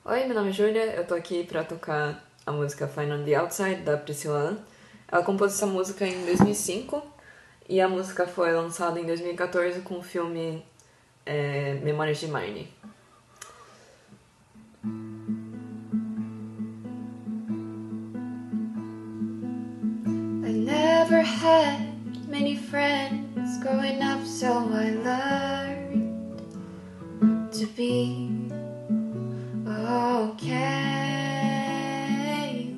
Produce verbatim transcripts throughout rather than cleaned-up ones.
Oi, meu nome é Júlia, eu tô aqui pra tocar a música Fine on the Outside, da Priscilla Ann. Ela compôs essa música em dois mil e cinco e a música foi lançada em dois mil e quatorze com o filme é, Memórias de Marnie. I never had many friends growing up, so I learned to be okay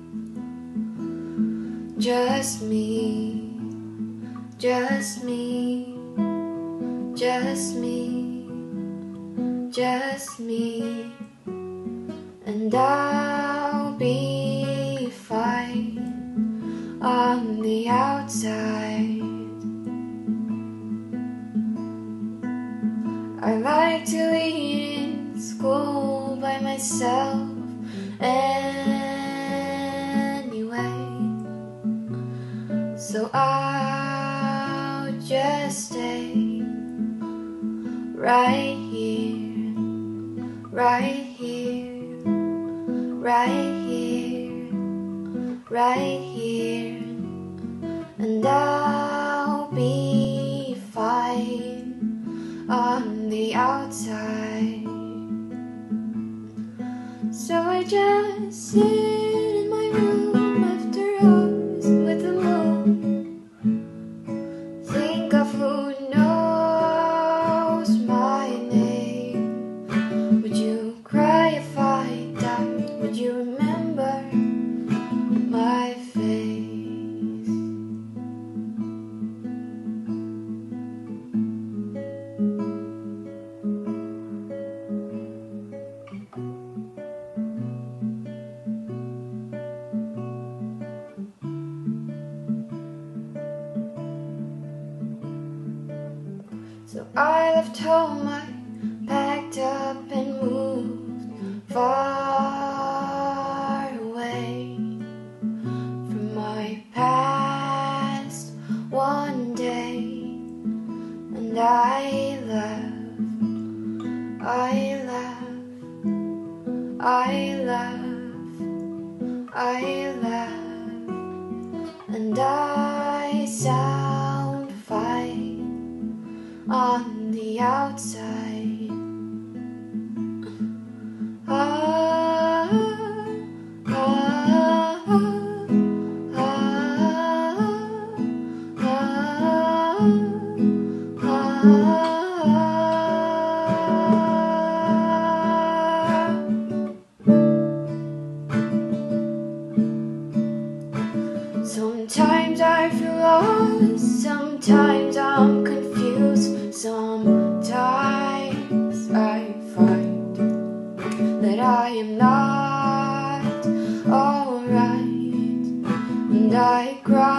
with just me, just me, just me, just me, and I'll be fine on the outside. I like to eat in school by myself anyway, so I'll just stay right here, right here, right here, right here, and I'll be fine on the outside. So I just sit in my room after hours with the moon, think of who knows my name. Would you cry if I died? Would you remember my face? So I left home, I packed up and moved far away from my past one day, and I left, I left, I left, I left, and I sound fine on the outside. Ah, ah, ah, ah, ah, ah. Sometimes I feel lost, sometimes I'm confused, sometimes I find that I am not alright, and I cry